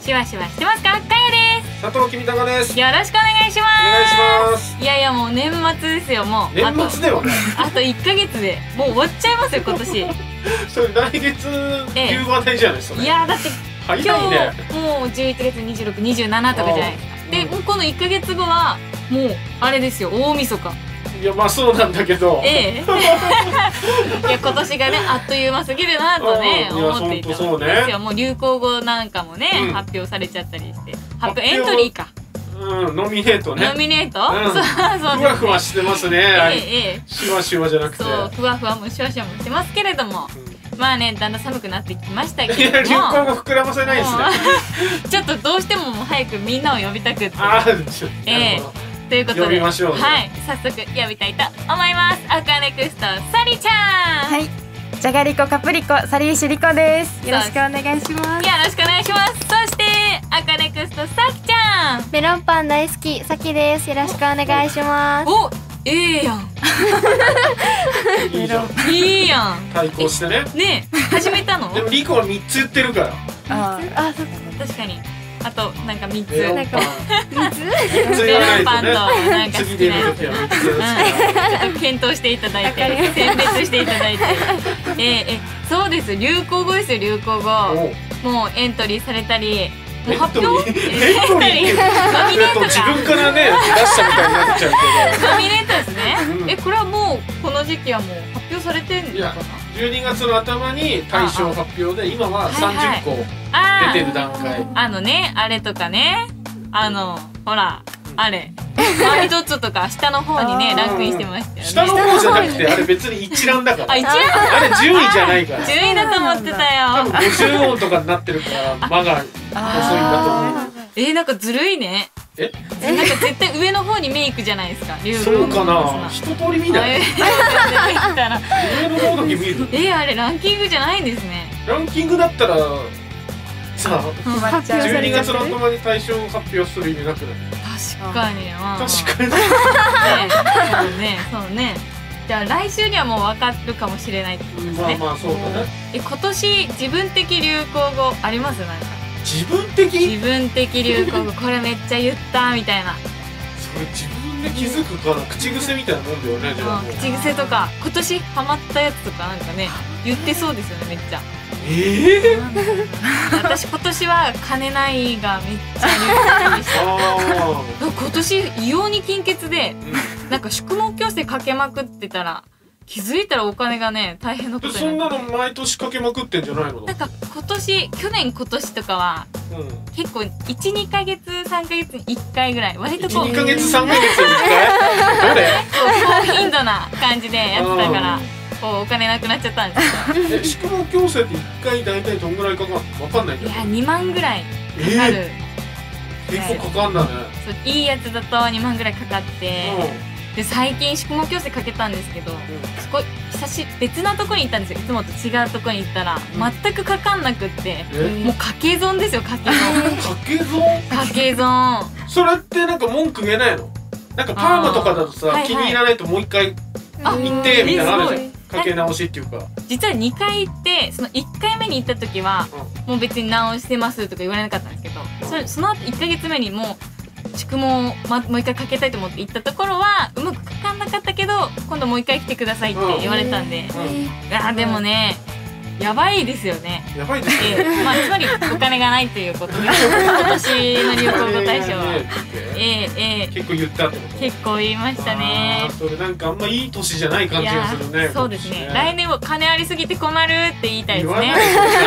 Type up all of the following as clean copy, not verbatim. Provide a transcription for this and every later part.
シュワシュワしてますか？かやです。 佐藤君高です。 よろしくお願いします。 お願いします。 いやいや、もう年末ですよ。もう年末ではね、 あと1ヶ月でもう終わっちゃいますよ今年。 それ来月夕方じゃないですか。 いやだって早いね。 今日もう11月26、27とかじゃないですか。でもうこの1ヶ月後はもうあれですよ、大晦日。 いやまあそうなんだけど、 いや今年がねあっという間すぎるなとね思っていたんですよ。もう流行語なんかもね、発表されちゃったりして、エントリーか、 ノミネートね。 ノミネート、 ふわふわしてますね。シュワシュワじゃなくて、 そうふわふわもシュワシュワもしてますけれども、まあねだんだん寒くなってきましたけども、いや流行語膨らませないですね。 ちょっとどうしても早くみんなを呼びたくって、ということで、 呼びましょうね。 はい、早速呼びたいと思います。アカネクストサリちゃん。 はい、じゃがりこカプリコサリーシュリコです。よろしくお願いします。 よろしくお願いします。そしてアカネクストさきちゃん。 メロンパン大好きさきです。よろしくお願いします。 お、やん。いいやん。 対抗してね。 ね、始めたの？ でもリコは3つ言ってるから。 そう確かに。あとなんか3つ。 メロンメロンパンとなんか好きなやつ。ちょっと検討していただいて、選別していただいて。そうです。流行語ですよ、流行語。もうエントリーされたり。発表？エントリー。ノミネート自分からね出したみたいになっちゃうけど。 ノミネートですね。これはもうこの時期はもう発表されてんのかな ？12月の頭に大賞発表で、今は30個出てる段階。 あれとかね、ほらあれマリトッツォとか下の方にねランクインしてましたよね。 下の方じゃなくてあれ別に一覧だから。 一覧？ あれ順位じゃないから。 順位だと思ってたよ。 多分50音とかになってるから間が細いんだと思う。 なんかずるいね。なんか絶対上の方にメイクじゃないですか。 そうかな。一通り見ない。上の方だけ見る。 あれランキングじゃないんですね。 ランキングだったらさあ12月の頭に大賞発表する意味なくない？ 確かに。 確かに。 そうね。じゃあ来週にはもう分かるかもしれないってことですね。 まあそうだね。 今年自分的流行語あります？なんか自分的流行語これめっちゃ言ったみたいな。 それ自分で気づくから口癖みたいなもんだよね。じゃあ口癖とか今年ハマったやつとかなんかね言ってそうですよね、めっちゃ。私今年は金ないがめっちゃ流行でした。今年異様に金欠で、なんか宿毛矯正かけまくってたら気づいたらお金がね大変なことになって。 そんなの毎年かけまくってんじゃないの？ なんか去年今年とかは、結構 1,2 ヶ月3ヶ月に1回ぐらい割とこう 1,2 ヶ月3ヶ月に1回どれ？ 高頻度な感じでやってたからお金なくなっちゃったんですよ。宿毛矯正って1回大体どんぐらいかかるの？分かんないけど。 いや2万ぐらいかかる。 結構かかんだね。 いいやつだと2万ぐらいかかって、で最近宿毛矯正かけたんですけど、別なとこに行ったんですよ。いつもと違うとこに行ったら全くかかんなくって、もう掛け損ですよ。掛け損。 それってなんか文句言えないの？なんかパーマとかだとさ、気に入らないともう一回行ってみたいなのあるじゃん。かけ直しっていうか。実は2回行ってその1回目に行った時はもう別に直してますとか言われなかったんですけど、その後1ヶ月目にもう宿毛をもう一回かけたいと思って行ったところはうまくかかんなかったけど、今度もう一回来てくださいって言われたんで、でもねやばいですよね。 やばいですね。 つまりお金がないということで今年の流行語大賞は結構言ったってこと？ 結構言いましたね。 それなんかあんまいい年じゃない感じがするね。 そうですね。来年も金ありすぎて困るって言いたいですね。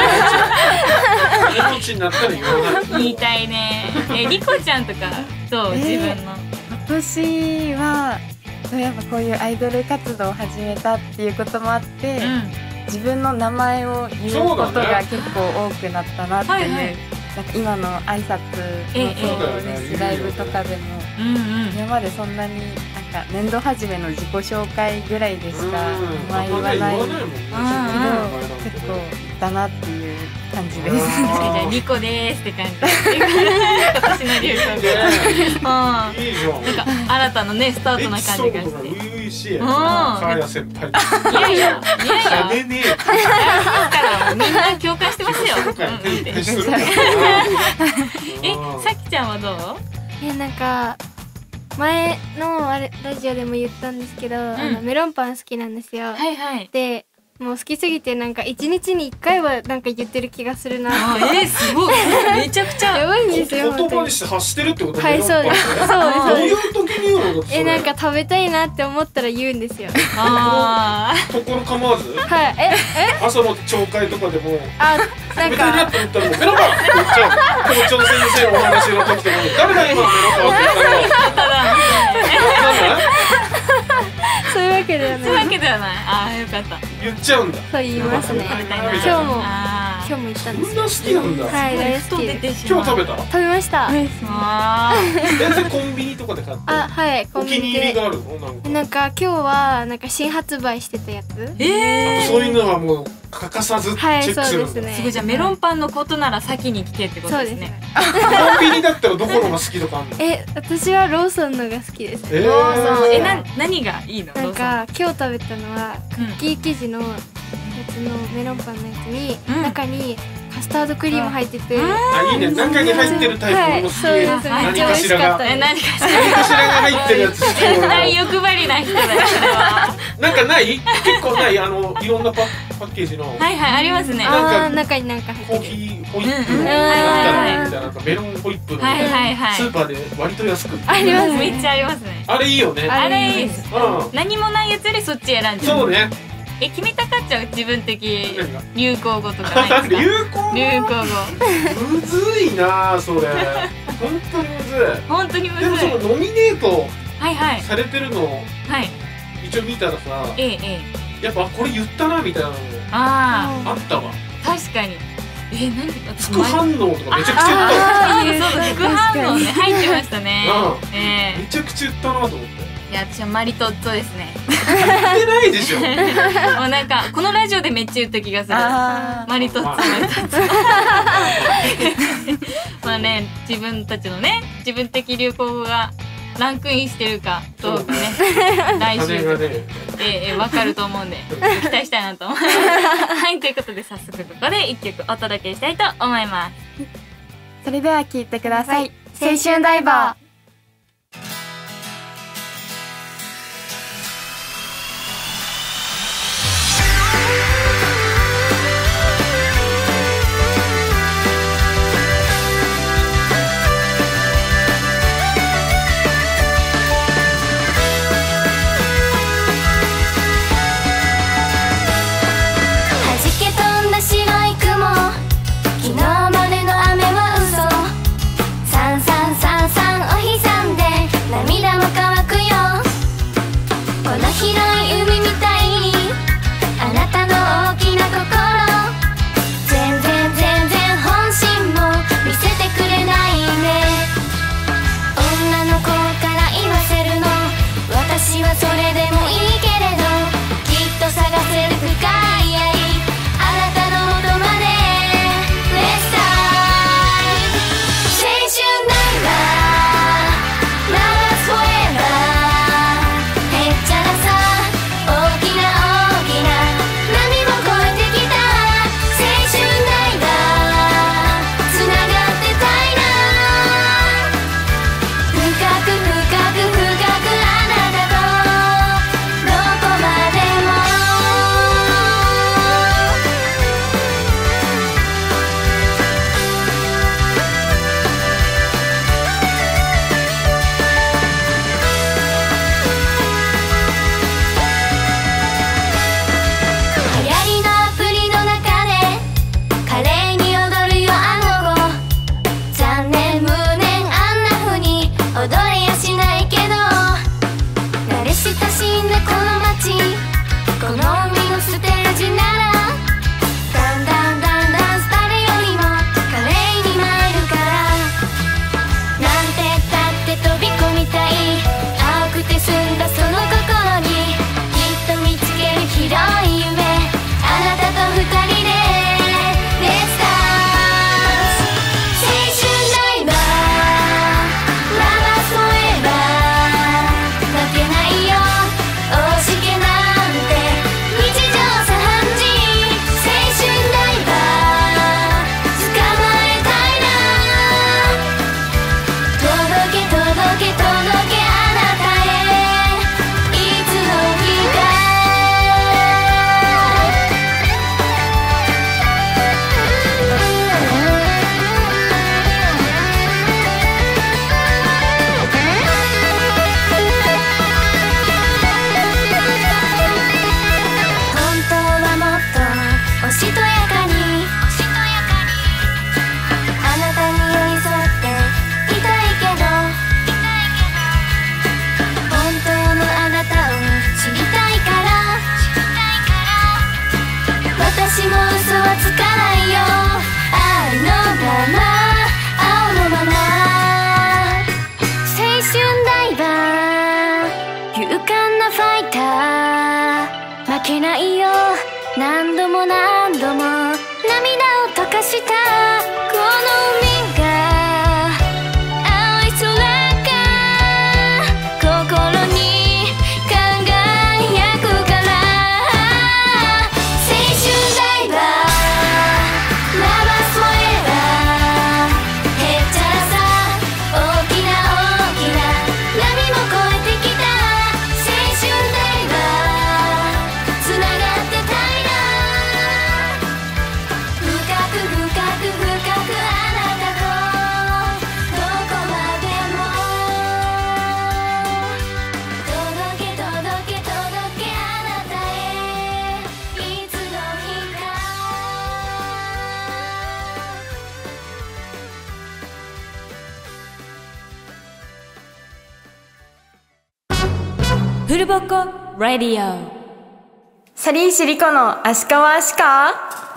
金持ちになったら言わない。 言いたいね。リコちゃんとかどう？自分の。 今年はやっぱこういうアイドル活動を始めたっていうこともあって、自分の名前を言うことが結構多くなったなっていう。なんか今の挨拶もそうですし、ライブとかでも今までそんなになんか年度初めの自己紹介ぐらいでしか名前言わないけど、結構だなっていう感じです。 じゃあリコですって感じ。今年の流行語。なんか新たなねスタートな感じがして。 サーヤ先輩。 いや金ねえ。みんな共感してますよ。 さきちゃんはどう？ なんか前のあれラジオでも言ったんですけど、メロンパン好きなんですよ。 はいはい。 でもう好きすぎてなんか1日に1回はなんか言ってる気がするなって。 すごい。めちゃくちゃやばいんですよ。 言葉にして発してるってこと？ はい、そうです。そうです。 どういう時に言うの？ なんか食べたいなって思ったら言うんですよ。 ところ構わず？ はい。 朝の朝会とかでも。 なんか。 食べたいなって思ったらメロンパンって言っちゃう。校長先生のお話の時とかに誰が今メロンパンって言ったら。 そういうわけではない。 そういうわけではない。ああ、よかった。 言っちゃうんだ。 そう言いますね。今日も言ったんです。 そんな好きなんだ。 はい、大好きです。 今日食べた？ 食べました。 コンビニとかで買って。 はい、コンビニで。お気に入りがあるの？ なんか今日はなんか新発売してたやつ。 そういうのはもう欠かさずチェックするんだ。 すごい、じゃあメロンパンのことなら先に来てってことですね。 コンビニだったらどこのが好きとかあるの？ 私はローソンのが好きです。 ローソン。何がいいの？ なんか今日食べたのはクッキー生地のやつのメロンパンのやつに中にカスタードクリーム入ってて、 いいね。中に入ってるタイプも好き。 そうです。めっちゃ美味しかったです。 何かしらが入ってるやつ。 絶対欲張りな人だよ。 なんかない？結構ない。いろんなパッケージの。 はいはい、ありますね。 中になんかコーヒーホイップのなんかメロンホイップのスーパーで割と安く。 あります。めっちゃありますね。 あれいいよね。 あれいいです。何もないやつよりそっち選んじゃう。 そうね。 決めたかっちゃう？自分的流行語とかないですか？流行語。 むずいなそれ。本当にむずい。 本当にむずい。 でもそのノミネートされてるのはい一応見たらさ、やっぱこれ言ったなみたいなのあったわ。 確かに。何？ 副反応とかめちゃくちゃ言った。 そう、副反応ね入ってましたね。 めちゃくちゃ言ったなと思って。 いや、私はマリトッツォですね。 言ってないでしょ。 もうなんかこのラジオでめっちゃ言った気がする。マリトッツォ、マリトッツォ。まあね、自分たちのね、自分的流行語がランクインしてるかどうかね、来週わかると思うんで期待したいなと思います。はい、ということで早速ここで1曲お届けしたいと思います。 それでは聴いてください。 青春ダイバー。 「 フルボコラディオ。 シャリーシリコのアシカはアシカ。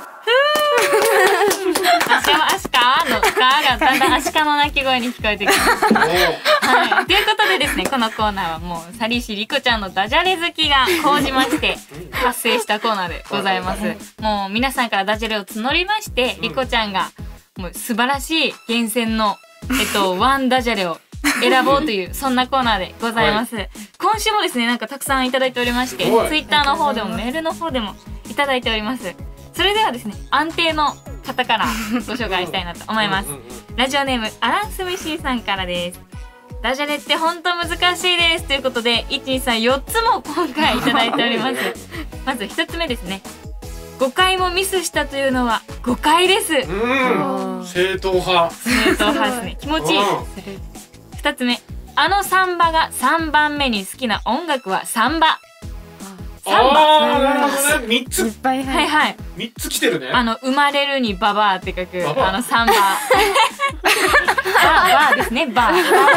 アシカはアシカのカがだんだんアシカの鳴き声に聞こえてきます。はい、ということでですね、このコーナーはもうサリーシリコちゃんのダジャレ好きが高じまして発生したコーナーでございます。もう皆さんからダジャレを募りまして、リコちゃんがもう素晴らしい厳選のワンダジャレを選ぼうというそんなコーナーでございます。今週もですね、なんかたくさんいただいておりまして、ツイッターの方でもメールの方でもいただいております。それではですね、安定の方からご紹介したいなと思います。ラジオネームアランスミシーさんからです。ダジャレって本当難しいですということで、123、4つも今回いただいております。まず1つ目ですね。5回もミスしたというのは誤解です。 正統派。 正統派ですね。気持ちいい。2つ目。あのサンバが3番目に好きな音楽はサンバ。 なるほどね。3つ。 はいはい。 3つ来てるね。 生まれるにババアって書くサンバ。バーですね。バー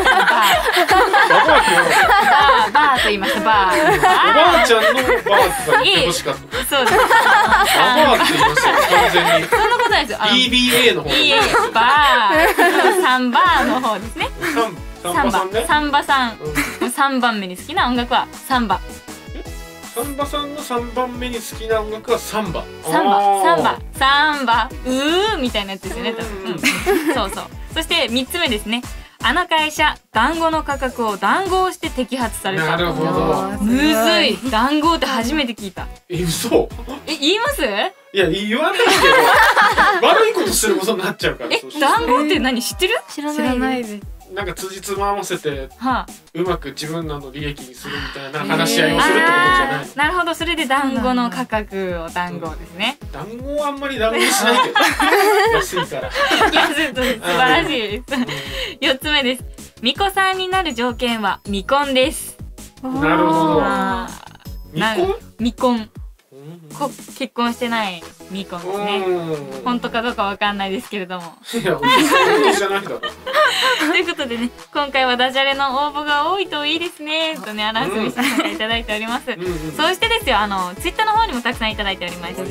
と言います。バー。 おばあちゃんのバーとか言ってほしかった。 そうです。 バーって言いますよ。完全に。 そんなことないですよ。 BBA の方。 バー。サンバーの方ですね。サンバさん。3番目に好きな音楽はサンバ。 サンバさんの3番目に好きな音楽はサンバ。 サンバみたいなやつですよね。そうそう。そして3つ目ですね。あの会社団子の価格を談合して摘発された。 なるほど。 むずい。談合って初めて聞いた。 嘘。 言います？ いや言わないけど悪いことすることになっちゃうから。 談合って何知ってる？ 知らないです。 なんか辻褄合わせてうまく自分らの利益にするみたいな話し合いをするってことじゃない。 なるほど。それで団子の価格を談合ですね。 団子はあんまり談合しないけど安いから。 安いと素晴らしいです。4つ目です。巫女さんになる条件は未婚です。 なるほど。 未婚。結婚してない未婚ですね。本当かどうかわかんないですけれども。 いや本当じゃないだろう。 ということでね、今回はダジャレの応募が多いといいですねとね、アナウンスミシさんからいただいております。そしてですよ、ツイッターの方にもたくさんいただいておりまして、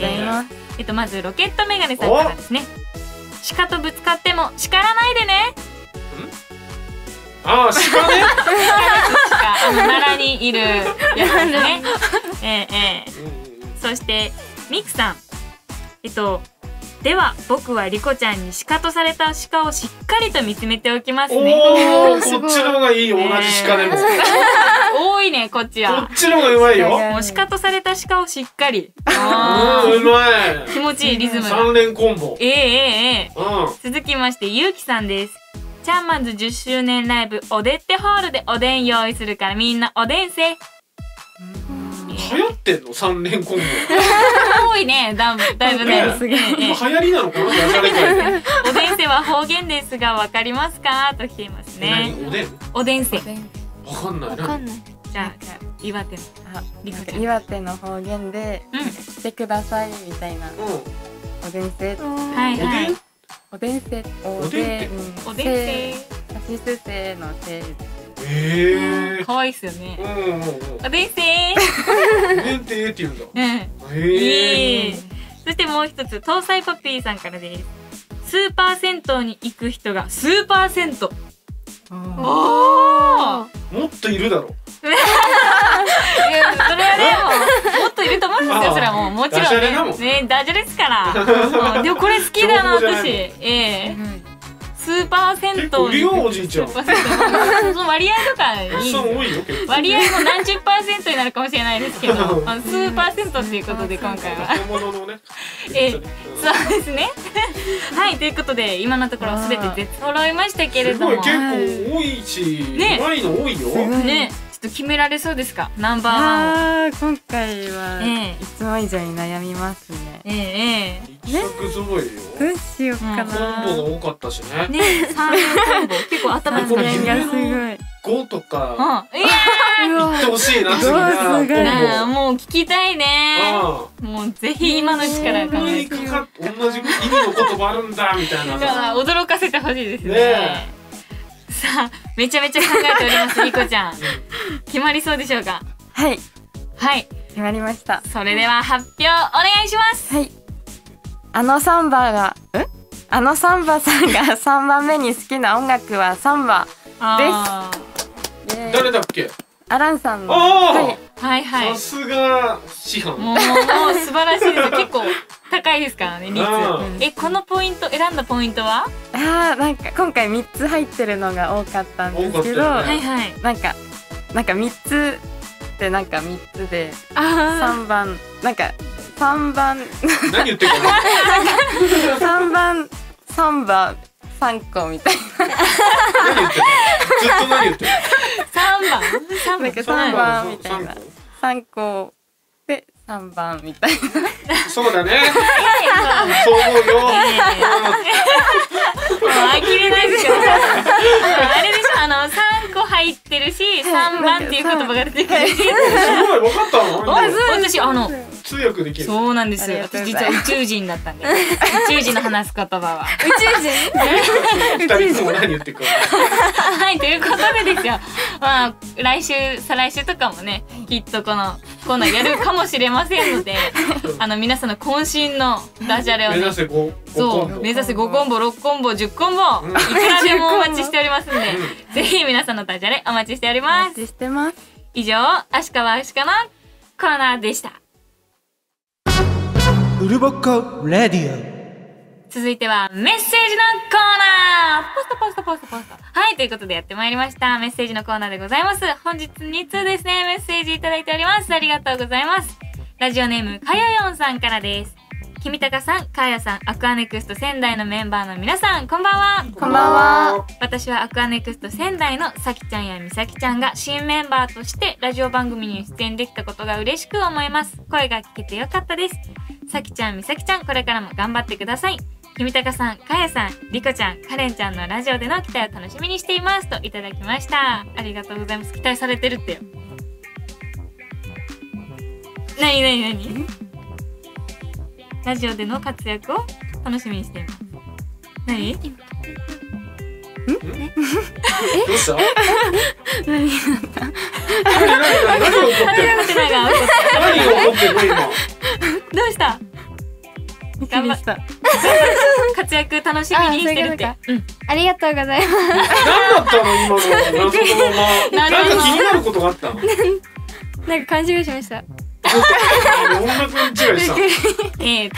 まずロケットメガネさんからですね。鹿とぶつかっても叱らないでね。 ああ、鹿ね。 鹿、奈良にいるやつですね。そしてミクさん、では僕はリコちゃんにシカトされた鹿をしっかりと見つめておきますね。 おお、こっちの方がいいよ。同じ鹿でも。 多いね、こっちは。 こっちの方がうまいよ。 もうシカトされた鹿をしっかり。 うまい。 気持ちいいリズム。 3連コンボ。 続きましてゆうきさんです。チャンマンズ10周年ライブおでってホールでおでん用意するからみんなおでんせ。 流行ってんの3連コンボ。 多いね、だいぶね。 流行りなのかな、ダジャレ界。 おでんせは方言ですがわかりますかと来ていますね。おでんせ。わかんない。わかんない。 じゃあ岩手の岩手の方言でしてくださいみたいな。おでんせ。 はいはい。 おでんせ。 おでんせ。 さしすせのせ。 可愛いっすよね。おでんせー。おでんてーって言うんだ。 そしてもう一つ、搭載パピーさんからです。スーパー銭湯に行く人がスーパー銭湯。 もっといるだろう。 それはね、もっといると思うんですよ。それはもうもちろんね、ダジャレですから。でもこれ好きだな私。スーパー銭湯。 いるよおじいちゃん。 その割合とかいい。割合も何十%になるかもしれないですけど、スーパー銭湯ということで今回は。 そうですね。はい、ということで今のところすべて出揃いましたけれども。 結構多いし、うまいの多いよ。 ね。ちょっと決められそうですか、ナンバーワンを。 今回はいつも以上に悩みますね。 力作揃いよ。 どうしようかな。 コンボが多かったしね。 ね、3コンボ結構頭使いがすごい。 5とか言ってほしいな。 もう聞きたいね。もうぜひ今の力考えて。 同じ意味の言葉あるんだみたいな。 驚かせてほしいですね。さあ、めちゃめちゃ考えております、リコちゃん。決まりそうでしょうか。 はいはい決まりました。 それでは発表お願いします。 はい、あのサンバさんが3番目に好きな音楽はサンバです。 誰だっけ？ アランさんの。 はいはい。 さすが師範。 もう素晴らしいです。結構高いですからね、率。このポイント選んだポイントは？ なんか今回3つ入ってるのが多かったんですけど、 はいはい。 なんか3つで3つで3番何言ってるか3番サンバ3個みたいな。 何言ってる？ずっと何言ってる ？3番みたいな3個で3番みたいな。 そうだね。そう思うよ。 あきれないですよ。あれでしょ、3個入ってるし3番っていう言葉が出てくるし。すごい分かったの？ 私通訳できる。 そうなんですよ。私実は宇宙人だったんで。宇宙人の話す言葉は。 宇宙人 2人いつも何言ってくる。 はい、ということでですよ。まあ来週再来週とかもね、きっとこのコーナーやるかもしれませんので、皆さんの渾身のダジャレをね、 目指せ5コンボ。 目指せ5コンボ、6コンボ、10コンボ、いくらでもお待ちしておりますんで、ぜひ皆さんのダジャレお待ちしております。 お待ちしてます。 以上、アシカはアシカのコーナーでした。 ウルボッコレディオ。 続いてはメッセージのコーナー。ポスト。はい、ということでやってまいりました。メッセージのコーナーでございます。本日2通ですね、メッセージいただいております。ありがとうございます。ラジオネームかよよんさんからです。君高さん、かーやさん、アクアネクスト仙台のメンバーの皆さん、こんばんは。 こんばんは。 私はアクアネクスト仙台のさきちゃんやみさきちゃんが新メンバーとしてラジオ番組に出演できたことが嬉しく思います。声が聞けてよかったです。さきちゃん、みさきちゃん、これからも頑張ってください。君高さん、かやさん、りこちゃん、かれんちゃんのラジオでの期待を楽しみにしていますといただきました。ありがとうございます。期待されてるってよ。なにラジオでの活躍を楽しみにしています。何？ どうした？ 何怒ってるの今？ どうした？頑張った。活躍楽しみにしてるって。 ありがとうございます。 何だったの今の謎のまま。なんか気になることがあったの？ なんか勘違いしました。 音楽に違いした。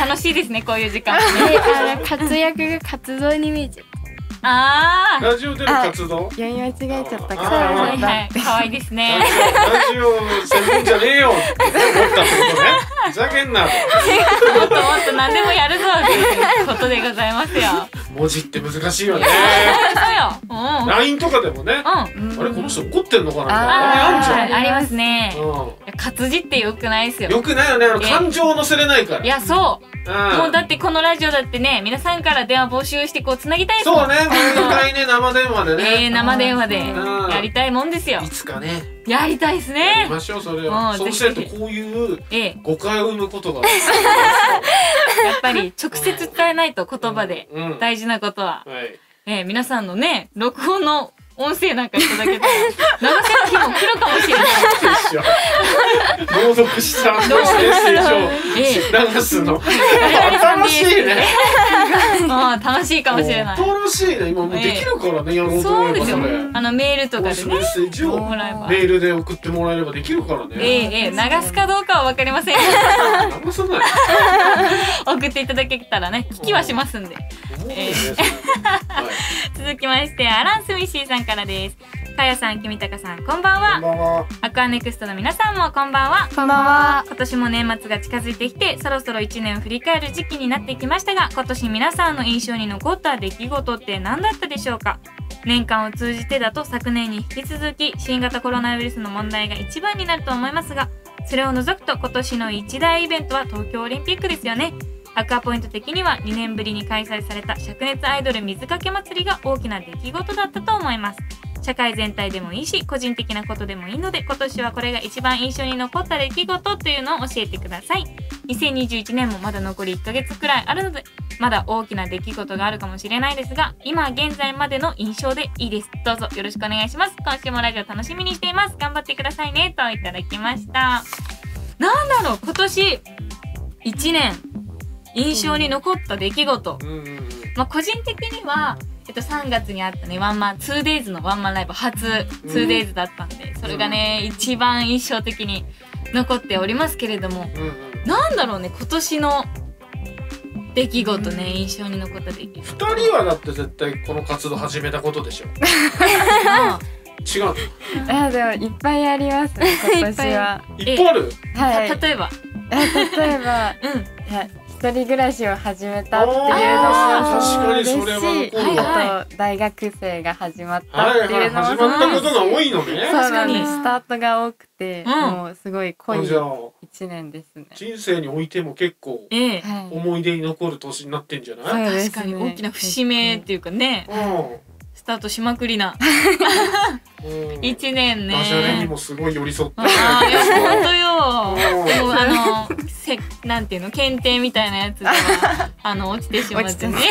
楽しいですね、こういう時間。 活躍が活動に見えちゃう。 ラジオでの活動？ 読み間違えちゃったから。 はいはい、可愛いですね。 ラジオ専門じゃねえよって思ったってことね。ふざけんな。 もっと何でもやるぞっていうことでございますよ。 文字って難しいよね。 そうよ。 LINE とかでもね。あれこの人怒ってんのかな。 ありますね。活字って良くないですよ。 良くないよね。感情を乗せれないから。 いやそう。もうだってこのラジオだってね、皆さんから電話募集してこうつなぎたいですもん。 そうね、毎回ね、生電話でね。 生電話でやりたいもんですよ。 いつかね。 やりたいですね。 やりましょう、それは。そうしないとこういう誤解を生むことが。やっぱり直接伝えないと言葉で大事なことは。皆さんのね、録音の音声なんかいただけたら流せる日も来るかもしれない。 朗読したメッセージを流すの。楽しいね。 楽しいかもしれない。 楽しいね。今もうできるからね、やろうと思えば。そうですよ。 メールとかでね、 メッセージをメールで送ってもらえればできるからね。 流すかどうかは分かりません。 流さない。 送っていただけたらね、聞きはしますんで。続きましてアランスミッシーさんからです。かやさん、君高さん、こんばんは。アクアネクストの皆さんもこんばんは。 こんばんは。 今年も年末が近づいてきて、そろそろ1年を振り返る時期になってきましたが、今年皆さんの印象に残った出来事って何だったでしょうか？年間を通じてだと昨年に引き続き新型コロナウイルスの問題が一番になると思いますが、それを除くと今年の一大イベントは東京オリンピックですよね。アクアポイント的には2年ぶりに開催された灼熱アイドル水かけ祭りが大きな出来事だったと思います。社会全体でもいいし、個人的なことでもいいので、今年はこれが一番印象に残った出来事というのを教えてください。2021年もまだ残り1ヶ月くらいあるので、 まだ大きな出来事があるかもしれないですが、今現在までの印象でいいです。どうぞよろしくお願いします。今週もラジオ楽しみにしています。頑張ってくださいねといただきました。なんだろう、今年1年印象に残った出来事、まあ個人的には3月にあったねワンマン 2days のワンマンライブ初 2days だったんで、それがね一番印象的に残っておりますけれども、なんだろうね、今年の出来事ね、印象に残った出来事。 2人はだって絶対この活動始めたことでしょ。違う。 でもいっぱいありますね、今年は。 いっぱいある。 はい。 例えば一人暮らしを始めたっていうのもそうですし、あと大学生が始まったっていうのも始まったことが多いのね。 そうなんです。スタートが多くて、もうすごい濃い1年ですね。 人生においても結構思い出に残る年になってんじゃない？ 確かに大きな節目っていうかね、スタートしまくりな1年ね。 ダジャレにもすごい寄り添って。 ほんとよ。もうなんていうの、検定みたいなやつでは落ちてしまってね。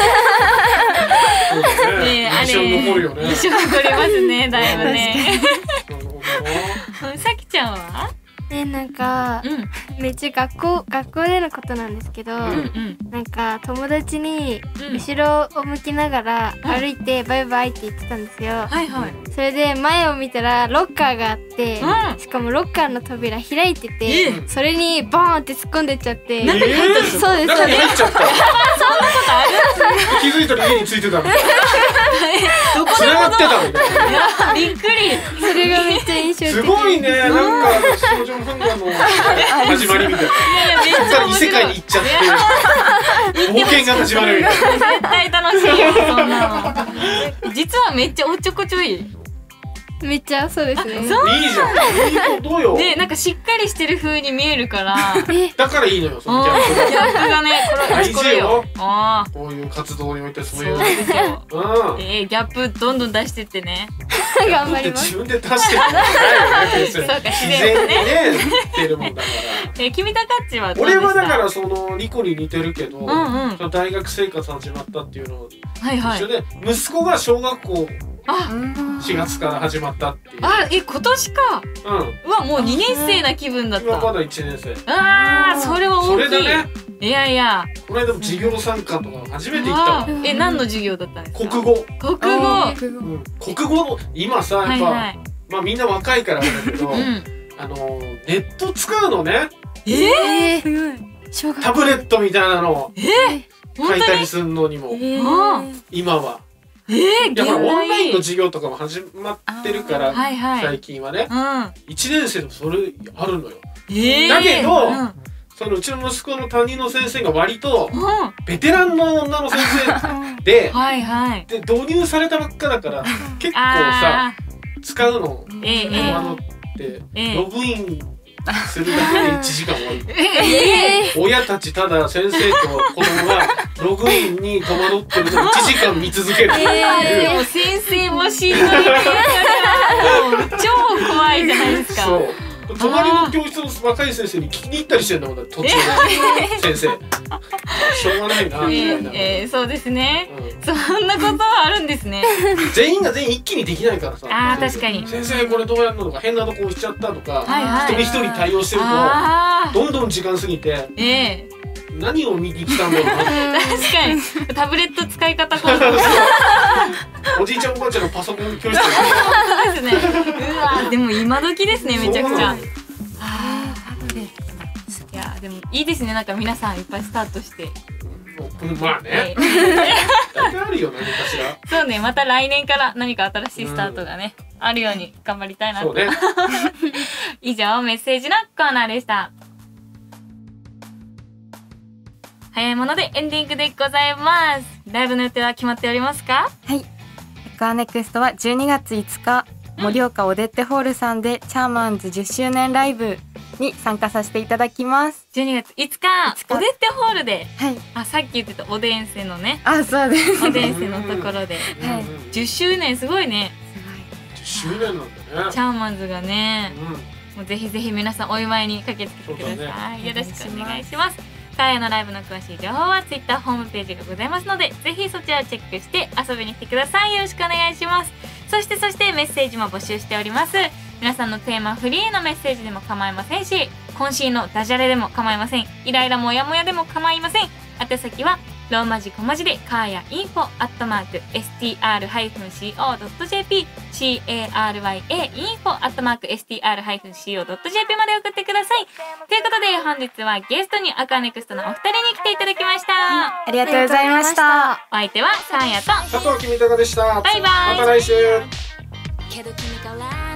印象に残るよね。 印象に残りますね、だいぶね。さきちゃんは？ なんか、めっちゃ学校でのことなんですけど、なんか友達に後ろを向きながら歩いてバイバイって言ってたんですよ。それで前を見たらロッカーがあって、しかもロッカーの扉開いてて、それにボーンって突っ込んでっちゃって。 中に入ったの？ そうです。 中に入っちゃった。そんなことある？ 気づいたら家についてたみたいな。繋がってたみたいな。 びっくり。 それがめっちゃ印象的。 すごいね。なんか少女漫画の始まりみたいな。そっから異世界に行っちゃって冒険が始まるみたいな。 絶対楽しいよ、そんなの。実はめっちゃおっちょこちょい。 めっちゃそうですね。 いいじゃん。いいことよ。 ね、なんかしっかりしてる風に見えるから。 だからいいのよ、そのギャップが。 ギャップがね、 大事よ。 こういう活動においてそういう。 そうですよ。ギャップどんどん出してってね。 頑張ります。 自分で出してるんじゃないよね。 そうか、 自然にね、出るもんだから。 君たかっちはどうでした？ 俺はだからそのリコに似てるけど、大学生活始まったっていうの一緒で、息子が小学校4月から始まったっていう。 今年か。うわ、もう2年生な気分だった。 今まだ1年生。 それは大きい。 それだね。 いやいや。 これでも授業参観とか初めて行ったわ。 何の授業だったんですか？ 国語。 国語今さ、やっぱまあみんな若いからあれだけど、ネット使うのね。タブレットみたいなのを書いたりするのにも今は。だからオンラインの授業とかも始まってるから最近はね、1年生でもそれあるのよ。だけどそのうちの息子の担任の先生が割とベテランの女の先生で導入されたばっかだから結構さ使うの戸惑ってログインするだけで1時間終わる。親たちただ先生と子供がログインに戸惑ってるのを1時間見続ける。 もう先生もしんどい。超怖いじゃないですか。 そう。隣の教室の若い先生に聞きに行ったりしてんだもんだ、途中で先生。しょうがないなみたいな。 そうですね。そんなことはあるんですね。 全員が全員一気にできないからさ。 確かに。 先生これどうやるのとか変なとこ押しちゃったとか、一人一人対応してるとどんどん時間過ぎて。何を見に来たんだろうな。確かにタブレット使い方おじいちゃんおばあちゃんのパソコン教室ですね。うわ、でも今時ですね、めちゃくちゃ。いや、でもいいですね、なんか皆さんいっぱいスタートして。 まあね。大体あるよね、昔は。 そうね、また来年から何か新しいスタートがね、あるように頑張りたいなと。以上、メッセージのコーナーでした。早いものでエンディングでございます。ライブの予定は決まっておりますか？ はい。エクアネクストは12月5日、盛岡オデッテホールさんでチャーマンズ10周年ライブに参加させていただきます。 12月5日、オデッテホールで、さっき言ってたおでんせのね。 そうです。 おでんせのところで、10周年すごいね。 10周年なんだね。 チャーマンズがね、もうぜひぜひ皆さんお祝いに駆けつけてください。よろしくお願いします。 カーヤのライブの詳しい情報は Twitter ホームページがございますので、ぜひそちらをチェックして遊びに来てください。よろしくお願いします。そしてメッセージも募集しております。皆さんのテーマフリーのメッセージでも構いませんし、今週のダジャレでも構いません。イライラモヤモヤでも構いません。宛先はローマ字小文字でカーヤinfo@str-co.jp carya info@str-co.jp まで送ってください。ということで本日はゲストにアクアネクストのお二人に来ていただきました。 ありがとうございました。 お相手はカーヤと佐藤君高でした。 バイバイ。 また来週。